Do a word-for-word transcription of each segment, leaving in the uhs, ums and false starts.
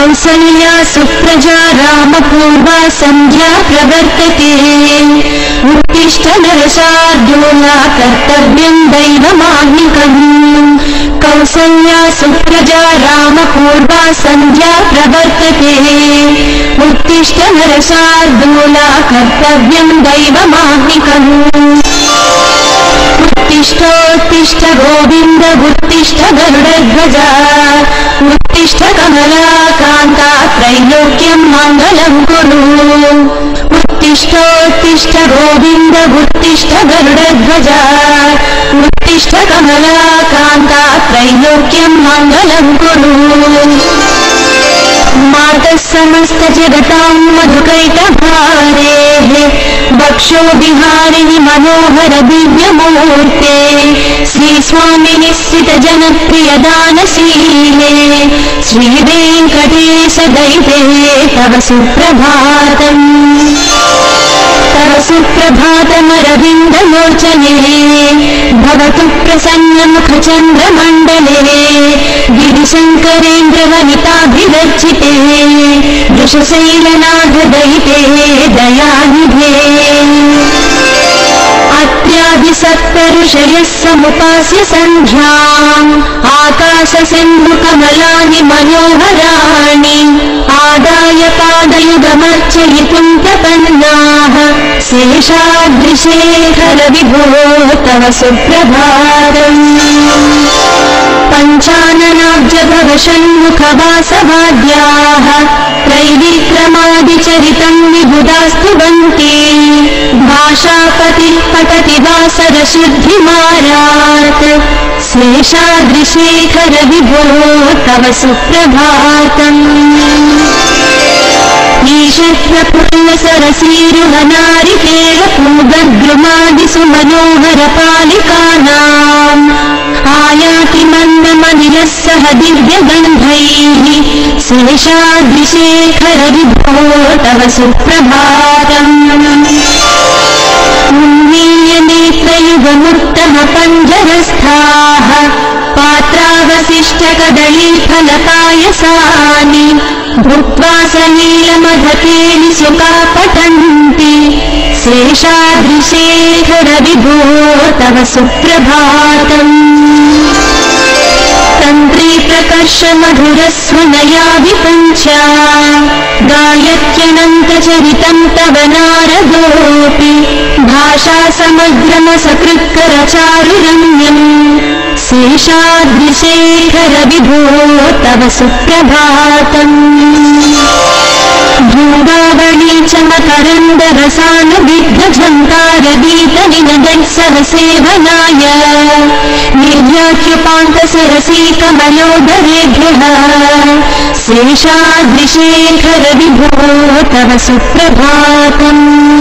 कौसल्या सुप्रजा रामपूर्वा संध्या प्रवर्तते उत्तिष्ठ नरशार्दूला कर्तव्यं दैवमाह्निकम् कौसल्या सुप्रजा रामपूर्वा संध्या प्रवर्तते उत्तिष्ठ नरशार्दूला कर्तव्यं दैवमाह्निकम् उत्तिष्ठोत्तिष्ठ गोविन्द उत्तिष्ठ गरुडध्वजा उत्तिष्ठ कमलाकान्ता त्रैलोक्यं मङ्गलं कुरु उत्तिष्ठोत्तिष्ठ गोविन्द उत्तिष्ठ गरुडध्वजा उत्तिष्ठ कमलाकान्ता त्रैलोक्यं मङ्गलं कुरु मातः समस्त जगतां मधुकैटभारेः वक्षो विहारिणि मनोहर दिव्यमूर्ते श्रीस्वामिनि स्थित जनप्रिय दानशीले श्रीवेङ्कटेश दैते तव सुप्रभातम् तव सुप्रभातमरविन्दलोचने भवतु प्रसन्नमुखचन्द्रमण्डले गिरिशङ्करेन्द्रवनिताभिवर्जिते वृषशैलनाथदैते दयानिधे अत्यादिसप्तऋषयः समुपास्य सन्ध्याम् आकाशसिन्धुकमलानि मनोहराणि आदाय पादयुगमर्चयितुं प्रपन्नाः शेषाद्रिशेखर विभो तव सुप्रभातम् पञ्चाननाब्जभवषण्मुखवासवाद्याः त्रैविक्रमादिचरितं विबुधास्तुवन्ति भाषापतिः पठति वासरशुद्धिमारात् शेषाद्रिशेखर विभो तव सुप्रभातम् ईशत्प्रफुल्लसरसीरुहनारिकेलपूगद्रुमादिषु मनोहरपालिकानाम् आयाति मन्दमनिलः सह दिव्यगन्धैः शेषाद्रिशेखर विभो तव सुप्रभातम् उन्मील्यनेत्रयुगमुत्तमपञ्जरस्थाः पात्रावशिष्टकदलीफलपायसानि भुक्त्वा सलीलमधकेलि सुखा पठन्ति शेषाद्रिशेखर विभो तव सुप्रभातम् तन्त्री प्रकर्ष मधुरस्वनया विपञ्चा गायत्यनन्तचरितं तव नारदोऽपि भाषा समग्रमसकृत्करचारुरम्यम् शेषाद्रिशेखर विभो तव सुप्रभातम् भूगावळी च मकरन्दरसानुविद्धझङ्कारगीतनिनदैः सह सेवनाय निर्यात्युपान्तसरसी कमलोदरेभ्यः शेषाद्रिशेखर विभो तव सुप्रभातम्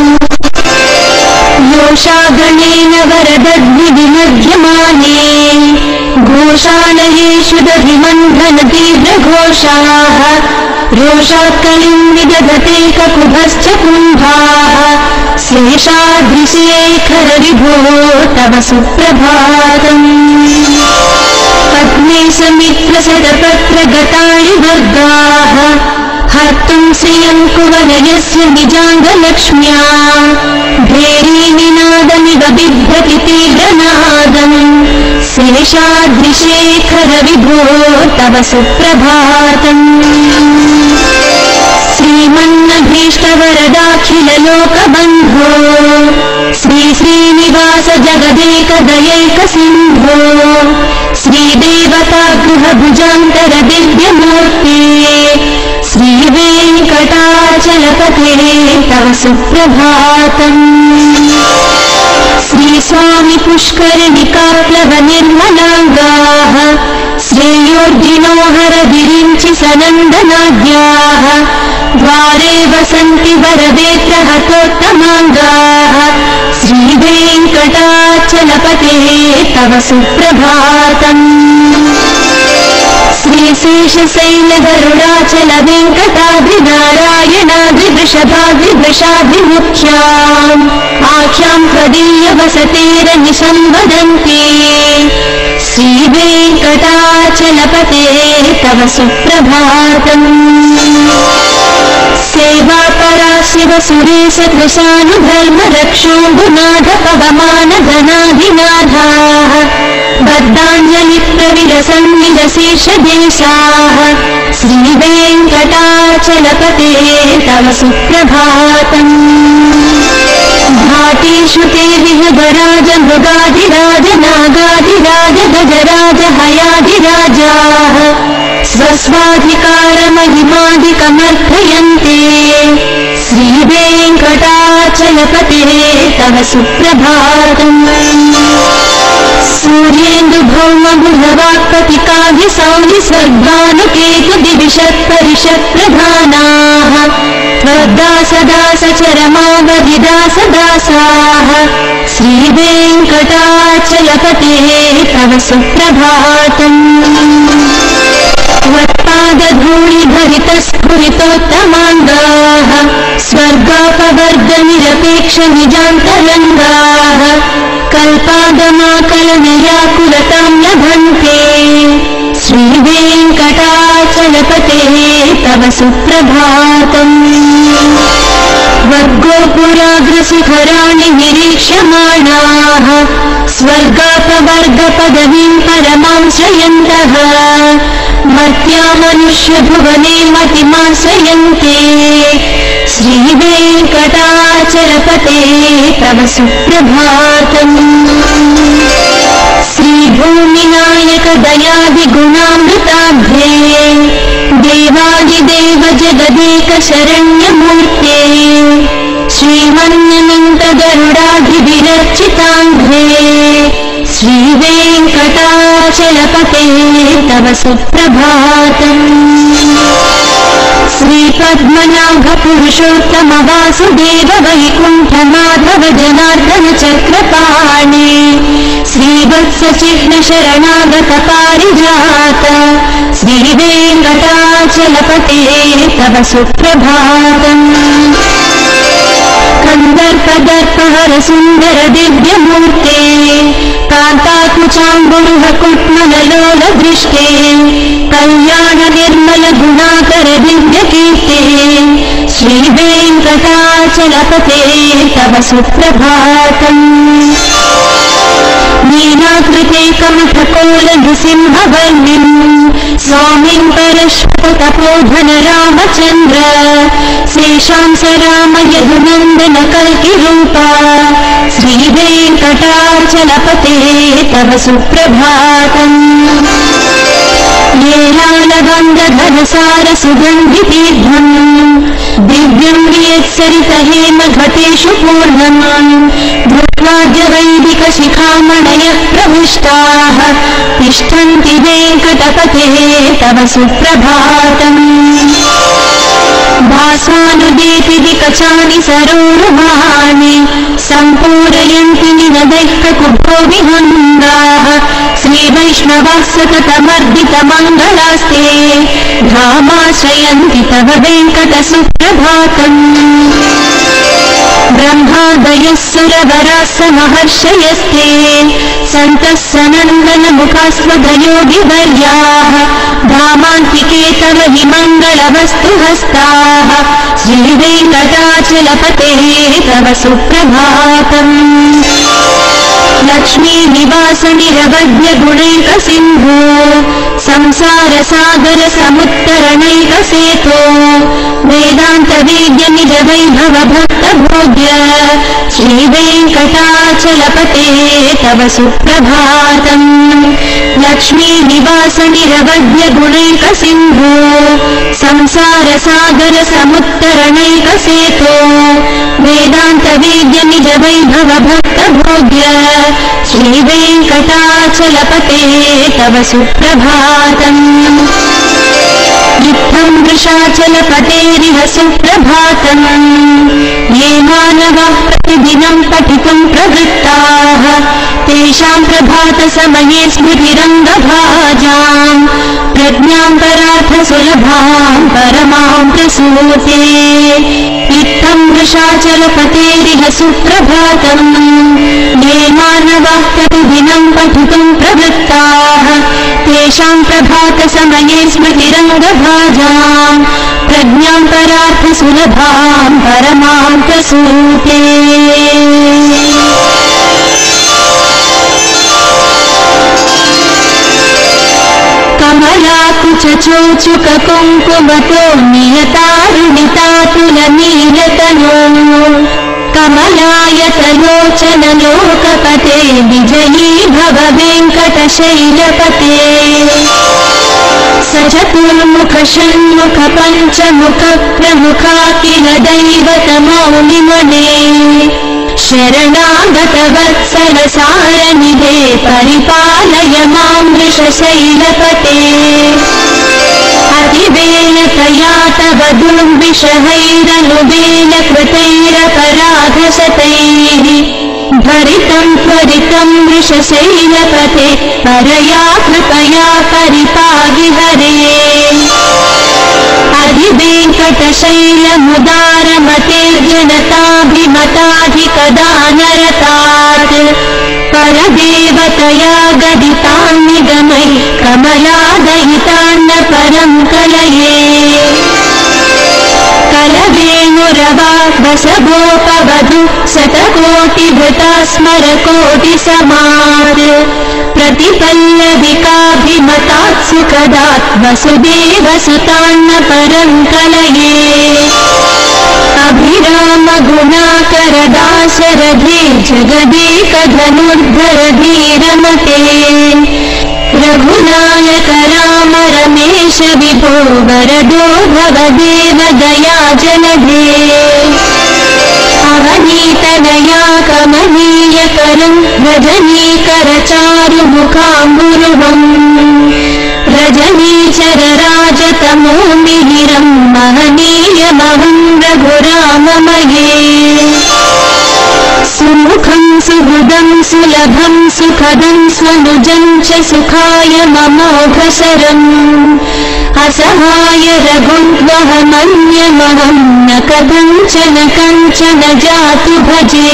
योषागणेन वरदद्विविमध्यमाने घोषालयेषु दधिमन्थनतीव्रघोषाः रोषात्कलिं विदधते ककुभश्च कुम्भाः शेषाद्रिशेखर विभो तव सुप्रभातम् पद्मे समित्रशतपत्रगतानि वर्गाः हर्तुं श्रियं कुवलयस्य निजाङ्गलक्ष्म्या भेरीनिनादमिव बिभ्रति तीव्रनादम् शेषाद्रिशेखर विभो तव सुप्रभातम् श्रीमन्नभीष्टवरदाखिललोकबन्धो श्री श्रीनिवास जगदेकदयैकसिन्धो श्रीदेवतागृहभुजान्तर दिव्यमूर्ते श्रीवेङ्कटाचलपते तव सुप्रभातम् श्रीस्वामि पुष्करिणिकाप्लव निर्मलाङ्गाः श्रेयोर्जिनो हरगिरिञ्चि सनन्दनाद्याः द्वारे वसन्ति वरदे प्रहतोत्तमाङ्गाः श्रीवेङ्कटाचलपते तव सुप्रभातम् श्रीशेषशैलगरुडाचल वेङ्कटाद्रिनारायणाद्रिवृषभाद्रिवृषाद्रिमुख्याम् आख्यां त्वदीय वसतेरनिशं श्रीवेङ्कटाचलपते तव सुप्रभातम्। सेवापरा शिव सुरेश कृशानुधर्म रक्षोऽम्बुनाथ पवमान धनाधिनाथाः बद्धाञ्जलि प्रविलसन् निजशीर्षदेशाः श्रीवेङ्कटाचलपते तव सुप्रभातम्। भाटेषु ते विहगराज मृगाधिराज नागाधिराज गजराज हयाधिराजाः स्वस्वाधिकारमहिमादिकमर्थयन्ते श्रीवेङ्कटाचलपते तव सुप्रभातम्। सूर्येन्दुभौमबुधवाक्पतिकाभिसौनि सर्वानुकेतु दिविषत्परिषत्प्रधानाः त्वद्दासदासचरमावधिदासदासाः श्रीवेङ्कटाचलपते तव सुप्रभातम्। त्वत्पादधूलिभरितस्फुरितोत्तमाङ्गाः स्वर्गापवर्गनिरपेक्षनिजान्तरङ्गाः कल्पागमाकलनयाकुलतां लभन्ते श्रीवेङ्कटाचलपते तव सुप्रभातम्। वर्गोपुराग्रशिखराणि निरीक्ष्यमाणाः स्वर्गापवर्गपदवीं परमां श्रयन्तः मर्त्या मनुष्यभुवने मतिमाश्रयन्ते श्रीवेङ्कटाचलपते तव सुप्रभातम्। श्रीभूमिनायक दयादिगुणामृताब्धे देवादिदेव जगदेक शरण्यमूर्ते श्रीमन्यनन्त गरुडाधिविरचिताङ्घ्रे श्रीवेङ्कटाचलपते तव सुप्रभातम्। श्रीपद्मनाभ पुरुषोत्तम वासुदेव वैकुण्ठमाधव जनार्दन चक्रपाणि श्रीवत्स चिह्न शरणागत पारिजात श्रीवेङ्कटाचलपते तव सुप्रभातम्। कन्दर्पदर्पहर सुन्दर दिव्यमूर्ते कान्ताकुचाम्बुरुह कुट्मललोल दृष्टे कल्याण निर्मल गुणाकर दिव्यकीर्ते श्रीवेङ्कटाचलपते तव सुप्रभातम्। नीलाकृते कमठकोल नृसिंहवर्णिम् स्वामिं परश्वतपोधन रामचन्द्र शेषांस राम यदुनन्दन कल्किरूपा श्रीवेङ्कटाचलपते तव सुप्रभातम्। येलालगन्धधरसार सुगन्धितीर्थम् दिव्यं वियत्सरित हेम घटेषु पूर्णम् धृत्वाद्यवैदिकशिखामणयः प्रविष्टाः तिष्ठन्ति वेङ्कटपते तव सुप्रभातम्। भासानुदेतिकचानि सरोरुहानि सम्पूरयन्ति निनदैककुभो विहङ्गाः श्रीवैष्णवाः सततमर्दितमङ्गलास्ते धामाश्रयन्ति तव वेङ्कटसुप्रभातम्। ब्रह्मादयः सुरवराः समहर्षयस्ते सन्तः सनन्दनमुखास्वदयोगिवर्याः धामान्तिके तव हि मङ्गलवस्तुहस्ताः श्रीवेङ्कटाचलपते तव सुप्रभातम्। लक्ष्मी निवास निरवध्य गुणैक सिन्धो संसार सागर समुत्तरणैक सेतो वेदान्त वेद्य निज वैभव भक्त भोग्य श्रीवेङ्कटाचलपते तव सुप्रभातम्। लक्ष्मी निवास निरवध्य गुणैक सिन्धो संसार सागर समुत्तरणैक सेतो वेदान्त वेद्य निज वैभव भक्त भोग्य श्रीवेङ्कटाचलपते तव सुप्रभातम्। इत्थं वृषाचलपतेरिह सुप्रभातम्। ये मानवाः प्रतिदिनं पठितुं प्रवृत्ताः तेषां प्रभातसमये स्मृतिरङ्गभाजाम् प्रज्ञां परार्थसुलभां परमां प्रसूते इत्थं वृषाचलपतेरिह सुप्रभातम् ये मानवाः प्रतिदिनं पठितुं प्रवृत्ताः तेषां प्रभातसमये स्मृतिरङ्गभाजाम् प्रज्ञां परार्थसुलभां परमां प्रसूते कमलाकुचचोचुककुङ्कुमतो नियतारुणितातुलनीलतनो कमलायतलोचनलोकपते विजयी भव वेङ्कटशैलपते स चतुर्मुखषण्मुख पञ्चमुख प्रमुखा किल दैवतमौलिमने शरणागतवत्सलसारनिधे परिपालय मां वृषशैलपते अतिवेलतया तव दुर्विषहैरनुवेलकृतैरपराधशतैः भरितं त्वरितं वृषशैलपते परया कृपया परिपाहि हरे अधिवेङ्कटशैलमुदारमतेर्जनताभिमताधिकदानरतात् परदेवतया गदितान्निगमै कमलादयितान्न परं कलये कलवेणुरवा वसवोपवधु शतकोटिभृता स्मरकोटिसमात् प्रतिपल्लविकाभिमतात् सुखदात् वसुदेवसुतान्न परं कलये अभिरामगुणाकरदाशरथे जगदेकधनुर्धर धीरमते रघुनायक राम रमेश विभो वरदो भवदेव दयाजलधे अवनीतनया कमनीयकरं रजनीकरचारुमुखाम्बुरुहम् रजनीचरराजतमो मिहिरं महनीयमहं रघुराममये सुमुखं सुहृदं सुलभं सुखदं स्वनुजं च सुखाय ममोघशरम् असहाय रघुत्वहमन्यमहं न कथञ्चन कञ्चन जातु भजे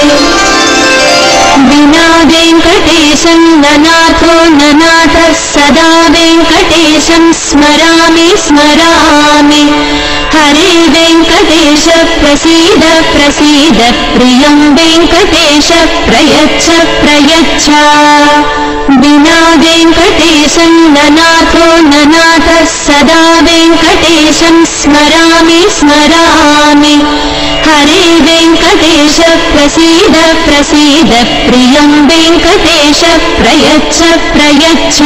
विना वेङ्कटेशं ननाथो ननाथः सदा वेङ्कटेशं स्मरामि स्मरामि हरे वेङ्कटेश प्रसीद प्रसीद प्रियं वेङ्कटेश प्रयच्छ प्रयच्छ विना वेङ्कटेशं ननाथो ननाथः सदा वेङ्कटेशं स्मरामि स्मरामि हरे वेङ्कटेश प्रसीद प्रसीद प्रियं वेङ्कटेश प्रयच्छ प्रयच्छ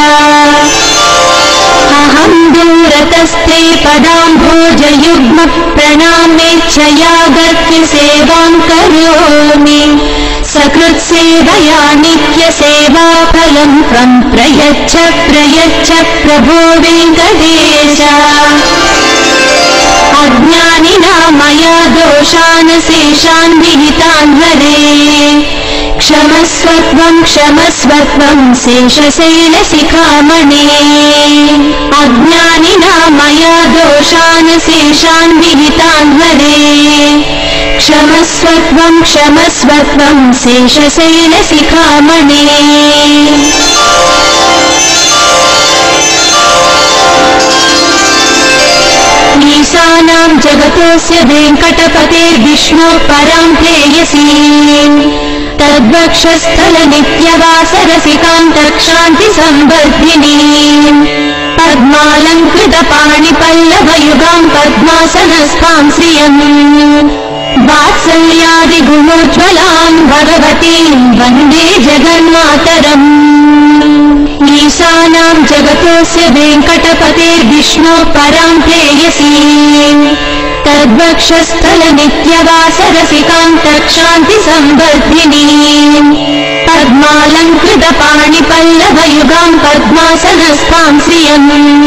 अहं दूरतस्ते पदाम्भोजयुग्म प्रणामेच्छया गत्य सेवां करोमि सकृत्सेवया नित्यसेवाफलं त्वं प्रयच्छ प्रयच्छ प्रभो वेङ्कटेश अज्ञानिना मया दोषान् शेषान् विहितान् हरे क्षमस्वत्वं क्षमस्वत्वं शेषशैलशिखामणे अज्ञानिना मया दोषान् शेषान् विहितान् हरे क्षमस्वत्वं क्षमस्वत्वं शेषशैलशिखामणे ईशानां जगतोऽस्य वेङ्कटपतेर्विष्णो परां प्रेयसीं तद्वक्षस्थलनित्यवासरसिकां तत्क्षान्तिसंवर्धिनीं पद्मालङ्कृतपाणिपल्लवयुगां पद्मासनस्थां श्रियम् वात्सल्यादिगुणोज्ज्वलां भगवतीं वन्दे जगन्मातरम् ईशानां जगतोऽस्य वेङ्कटपतेर्विष्णो परां प्रेयसीं तद्वक्षस्थलनित्यवासरसिकां तत्क्षान्तिसंवर्धिनीं पद्मालङ्कृतपाणिपल्लवयुगां पद्मासनस्थां श्रियम्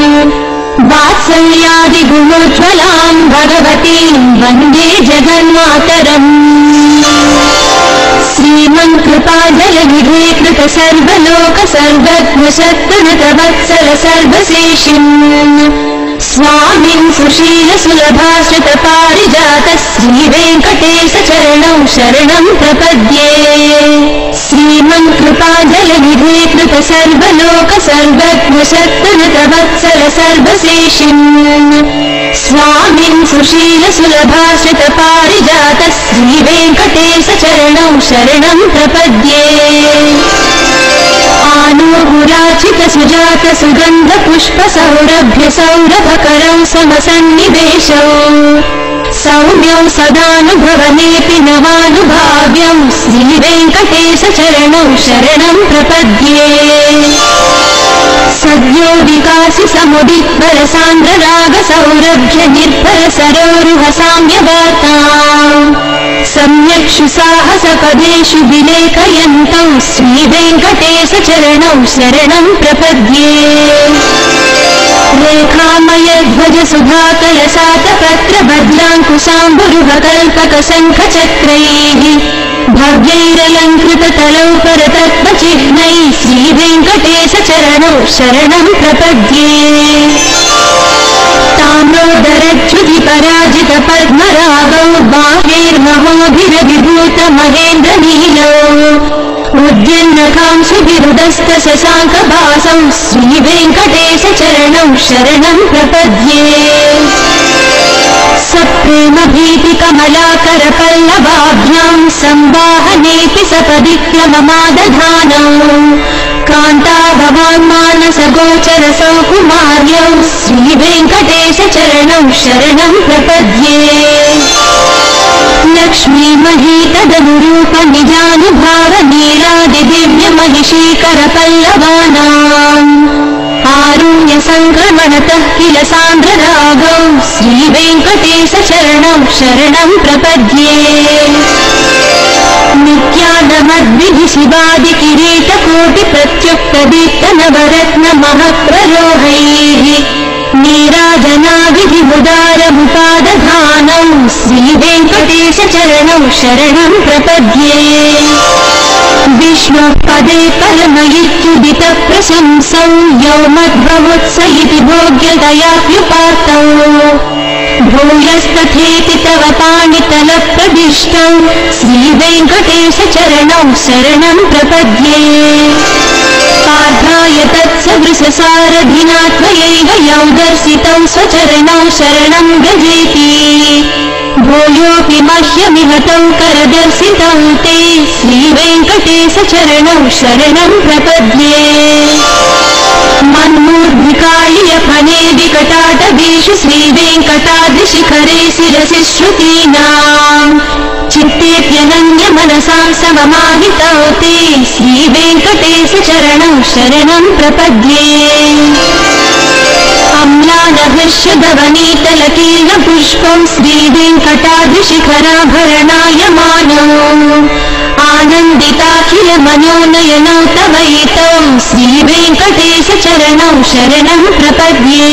वात्सल्यादिगुणोज्ज्वलां भगवतीं वन्दे जगन्मातरम् श्रीमन् कृपाजलनिधे कृत सर्वलोक सर्वज्ञ सत्तनतवत्सल सर्वशेषिन् स्वामिन् सुशील सुलभाश्रित पारिजात श्री वेङ्कटेश चरणौ शरणं प्रपद्ये श्रीमन् कृपाजलनिधे कृत सर्वलोक सर्वज्ञ सत्तनतवत्सल सर्वशेषिन् स्वामिन् सुशील सुलभाश्रित पारिजात श्री वेङ्कटेश चरणौ शरणं प्रपद्ये आनूहुराचित सुजात सुगन्ध पुष्प सौरभ्य सौरभकरौ समसन्निवेशौ सौम्यौ सदानुभवनेऽपि नवानुभाव्यं श्री वेङ्कटेश चरणौ शरणं प्रपद्ये सद्यो विकासि समुदित्वर सान्द्र राग सौरभ्य निर्भर सरोरुह साम्यवार्ताम् सम्यक्षु साहस पदेषु विलेखयन्तौ श्री वेङ्कटेश चरणौ शरणं प्रपद्ये रेखामय ध्वज सुधाकर सातपत्र बद्लाङ्कुशाम्बुरुह कल्पक शङ्ख चक्रैः भव्यैरलङ्कृत तलौ परतत्त्वचिह्नैः श्री वेङ्कटेश चरणौ शरणं प्रपद्ये ताम्रोदरच्युति पराजित पद्मरागौ बाह्यैर्महोभिरविभूत महेन्द्र नीलौ उद्यन्नकांशुभिरुदस्त शशाङ्कभासौ श्री वेङ्कटेश चरणौ शरणं प्रपद्ये सप्रेम भीति कमलाकर पल्लवाभ्यां संवाहनेऽपि सपदि क्रममादधानौ कान्ता भवान् मानस गोचर सौकुमार्यौ श्री वेङ्कटेश चरणौ शरणं प्रपद्ये लक्ष्मी महीतदनुरूप निजानुभाव नीलादि दिव्य महिषीकर पल्लवानाम् आरुण्य संक्रमणतः किल सान्द्र रागौ श्री वेङ्कटेश चरणौ शरणं प्रपद्ये नित्यानमद्भिः शिवादि किरीट कोटि प्रत्युक्त दीप्त नवरत्न महप्ररोहैः नीराजनाविधि मुदारमुपादधानौ श्री वेङ्कटेश चरणौ शरणं प्रपद्ये विष्णुः पदे परमयुत्युदित प्रशंसौ यौ मध्वमुत्स इति भोग्यतयाप्युपात्तौ भूयस्तथेति तव पाणितलप्रदिष्टौ श्री वेङ्कटेश चरणौ शरणं प्रपद्ये पार्थाय तत्सदृशसारथिना त्वयैव यौ दर्शितौ स्वचरणौ शरणं व्रजेति भूयोऽपि मह्यमिहतौ करदर्शितौ ते श्री वेङ्कटेश चरणौ शरणं प्रपद्ये मन्मूर्धिकालीय फणे विकटाटवीषु श्री वेङ्कटाद्रिशिखरे शिरसि श्रुतीनाम् चित्तेऽप्यनन्य मनसां सममाहितौ ते श्री वेङ्कटेश चरणौ शरणं प्रपद्ये अम्लानभृश्यधवनीतलकीर्ण पुष्पं श्री वेङ्कटाद्रिशिखराभरणायमानौ आनन्दिताखिल मनोनयनौ तवैतौ श्री वेङ्कटेश चरणौ शरणं प्रपद्ये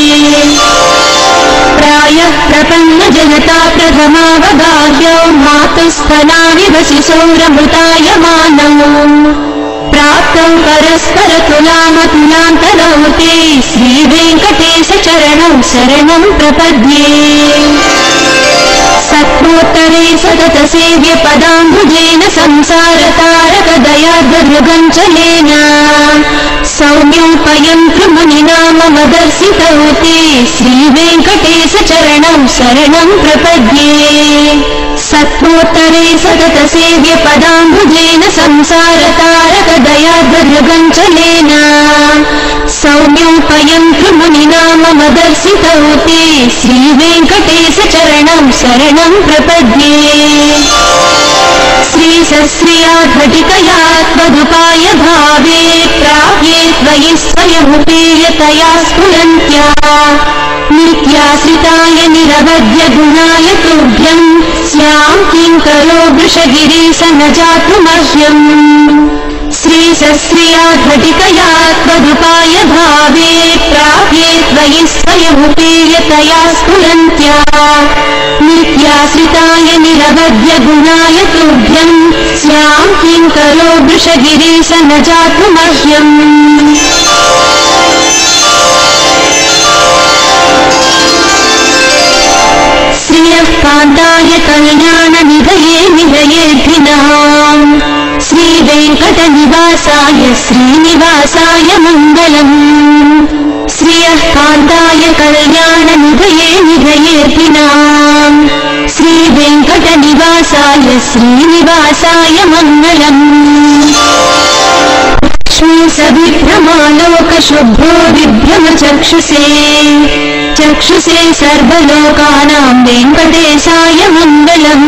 प्रायः प्रपन्न जनता प्रथमावगाह्यौ मातुस्थनाविव शिशोरमृतायमानौ प्राप्तौ परस्पर तुलामतुलान्तरौ ते श्री वेङ्कटेश चरणौ शरणं प्रपद्ये सत्त्वोत्तरे सतत सेव्य पदाम्बुजेन संसारतारक दयार्द्रभृगञ्चलेन सौम्योपयं कृमुनिनाममदर्शितौ ते श्री वेङ्कटेश चरणौ शरणं प्रपद्ये सत्त्वोत्तरे सतत सेव्य पदाम्बुजेन संसारतारक दयार्द्रभृगञ्चलेन सौम्योपयं कृमुनिनाममदर्शितौ ते श्री वेङ्कटेश चरणौ शरणं प्रपद्ये श्रीसस्त्रिया घटिकया त्वदुपाय भावे प्राप्ये त्वयि स्वयमुपेयतया स्फुरन्त्या नित्याश्रिताय निरवध्य गुणाय तुभ्यं स्यां किङ्करो वृषगिरीश न जातु मह्यम् श्रीसस्त्रिया घटिकया त्वदुपाय भावे प्राप्ये त्वयि स्वयमुपेयतया स्फुरन्त्या नित्याश्रिताय निरवध्य गुणाय तुभ्यं स्यां मां किं करो वृषगिरीश न जातु मह्यम्। श्रियः कान्ताय कल्याणनिधये निधयेऽर्थिनाम् श्रीवेङ्कटनिवासाय श्रीनिवासाय मङ्गलम्। श्रियः कान्ताय कल्याणनिधये निधयेऽर्थिनाम् श्रीवेङ्कटनिवासाय श्रीनिवासाय मङ्गलम्। सविभ्रमालोकशुभ्रो विभ्रमचक्षुषे चक्षुषे सर्वलोकानां वेङ्कटेशाय मङ्गलम्।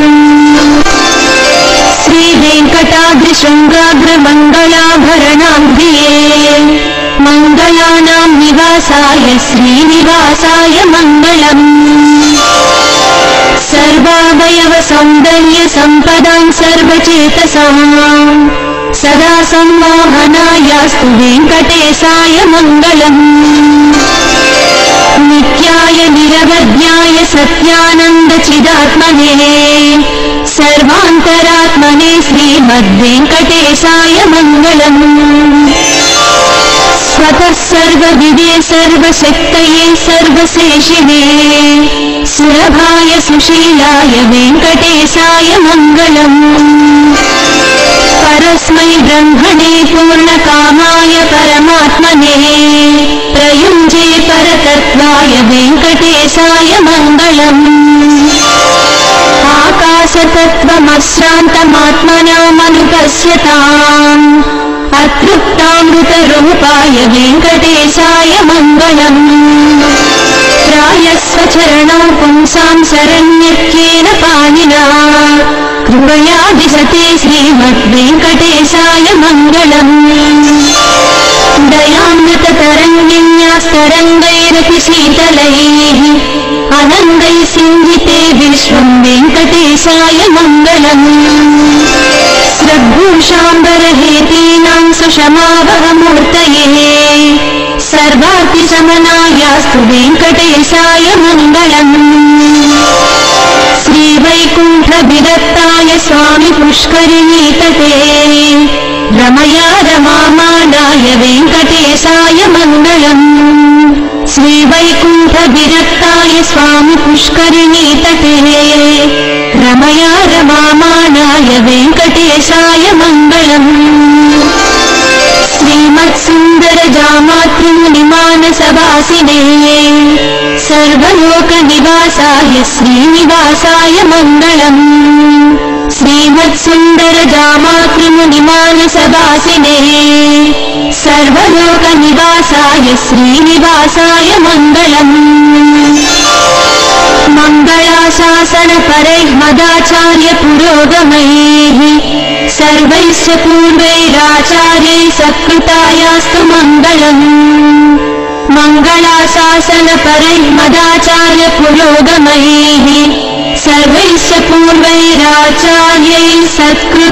श्रीवेङ्कटाद्रिशृङ्गाग्रमङ्गलाभरणाम्भिये मङ्गलानां निवासाय श्रीनिवासाय मङ्गलम्। सर्वावयवसौन्दर्यसम्पदां सर्वचेतसां सदा सम्मोहनायास्तु वेङ्कटेशाय मङ्गलम्। नित्याय निरवध्याय सत्यानन्दचिदात्मने सर्वान्तरात्मने श्रीमद्वेङ्कटेशाय मङ्गलम्। स्वतः सर्वविदे सर्वशक्तये सर्वशेषिणे सुलभाय सुशीलाय वेङ्कटेशाय मङ्गलम्। परस्मै ब्रह्मणे पूर्णकामाय परमात्मने प्रयुञ्जे परतत्त्वाय वेङ्कटेशाय मङ्गलम्। आकाशतत्त्वमश्रान्तमात्मनामनुपश्यताम् अतृप्तामृतरूपाय वेङ्कटेशाय मङ्गलम्। त्रायस्वचरणौ पुंसां शरण्यत्वेन पाणिना कृपया दिशते श्रीमद्वेङ्कटेशाय मङ्गलम्। दयामृततरङ्गिन्यास्तरङ्गैरपि शीतलैः अनङ्गैः सिञ्जिते विश्वं वेङ्कटेशाय मङ्गलम्। स्रग्भूषाम्बरहेतीनां सुषमावहमूर्तये सर्वार्तिशमनायास्तु वेङ्कटेशाय मङ्गलम्। श्रीवैकुण्ठविरक्ताय स्वामि पुष्करिणीतटे रमया रमामाणाय वेङ्कटेशाय मङ्गलम्। श्रीवैकुण्ठविरक्ताय स्वामि पुष्करिणीतटे रमया रमामाणाय वेङ्कटेशाय मङ्गलम्। श्रीमत्सुन्दरजामातृमुनिमानसवासिने सर्वलोकनिवासाय श्रीनिवासाय मङ्गलम्। श्रीमत्सुन्दरजामातृमुनिमानसवासिने सर्वलोकनिवासाय श्रीनिवासाय मङ्गलम्। मङ्गलाशासनपरैः मदाचार्य पुरोगमैः सर्वैश्च पूर्वैराचार्यैः सत्कृतायास्तु मङ्गलम्। मङ्गलाशासनपरैः मदाचार्य पुरोगमैः सर्वैश्च पूर्वैराचार्यैः सत्कृतायास्तु